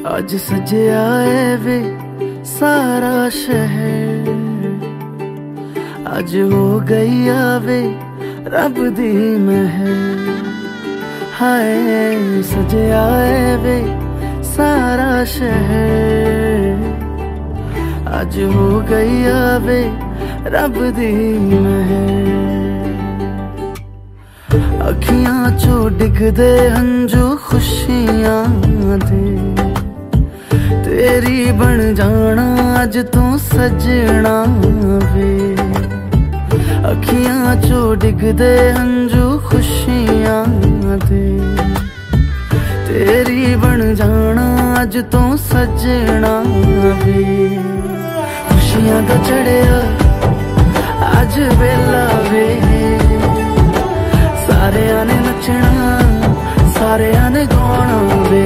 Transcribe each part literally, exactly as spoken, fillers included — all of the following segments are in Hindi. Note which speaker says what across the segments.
Speaker 1: आज सजया है वे सारा शहर, आज हो गई आवे रब दी महर। हाय सजया है वे सारा शहर, आज हो गई आवे रब दी महर। अखियां चो डिगदे हंजू खुशियां दे, तेरी बन जाना अज तू सजना वे। अखियां चो डिगदे हंजू खुशियां दे, तेरी बन जाना अज तू सजना वे। खुशियां दा चढ़िया अज वेला वे, सारेयां ने नचना सारेयां ने गाना वे।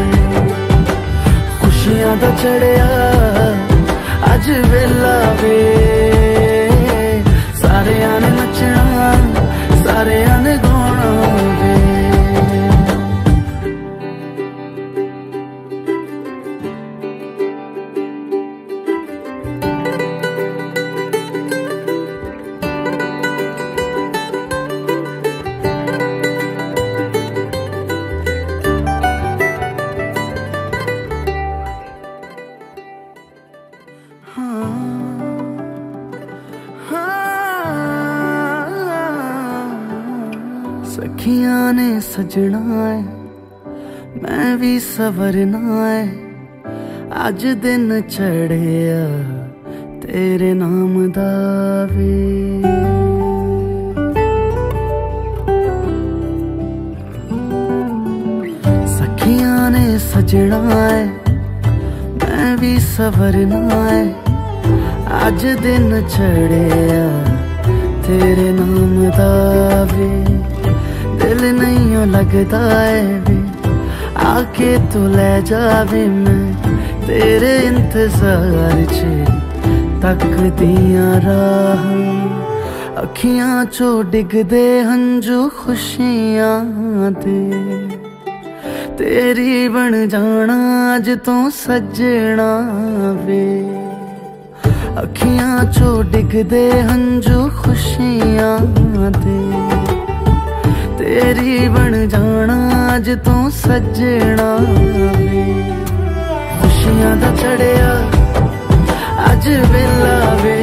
Speaker 1: खुशियां दा चढ़िया अज वेला वे, सारेयां ने नचना सारेयां ने गाना वे। सखियां ने सजना है मैं भी सवरना है, अज दिन चढ़िया तेरे नाम दा वे। सखियां ने सजना है मैं भी सवरना है, अज दिन चढ़िया तेरे नाम दा वे। दिल नहीं लगता है वे आके तू ले जावे, मैं तेरे इंतजार च तकदियां राह। अखियां चो डिगदे हंजू खुशियां दे, तेरी बन जाना अज तू सजना वे। अखियां चो डिगदे हंजू खुशियां दे, तेरी बन जाना अज तू सजना वे। खुशियां दा चढ़िया अज वेला वे,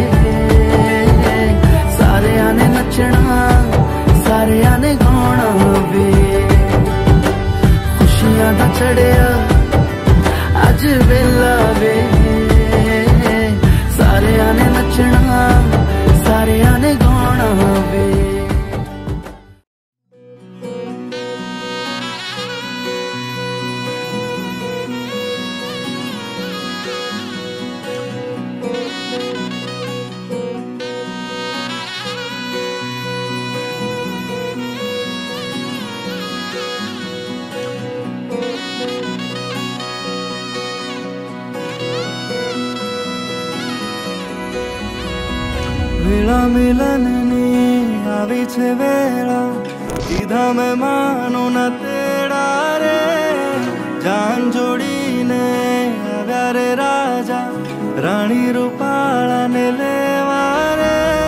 Speaker 1: सारेयां ने नचना सारेयां ने गाना वे। खुशियां दा चढ़िया अज वेला वे, सारेयां ने नचना सारेयां ने गाना वे।
Speaker 2: वेला मिलन नी आवी छे वेला, कीधा मैं मानो न तेरा रे। जान जोड़ी ने आव्या रे राजा, राणी रूपाला ने लेवा रे।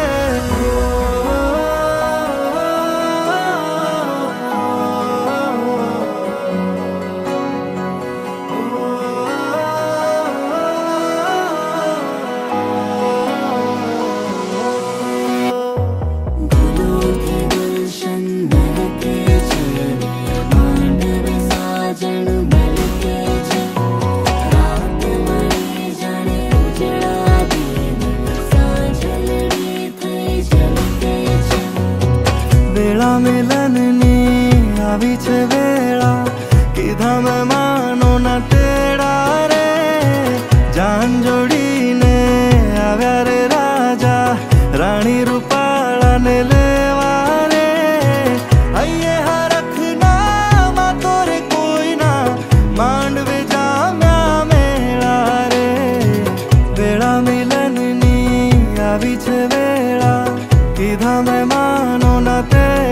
Speaker 2: मिलन नी आवी छे वेला, कीधा मैं मानो न तेरा रे। जान जोड़ी ने आव्या रे राजा, राणी रूपाला ने लेवा रे। अये हरखना मा तोरे कोई ना, मांडवे जाम्या मेला रे। वेला मिलन नी आवी छे वेला, कीधा मैं मानो न तेरा।